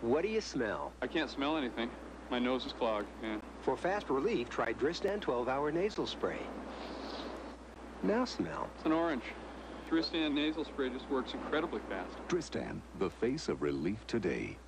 What do you smell? I can't smell anything. My nose is clogged, yeah. For fast relief, try Dristan 12-hour nasal spray. Now smell. It's an orange. Dristan nasal spray just works incredibly fast. Dristan, the face of relief today.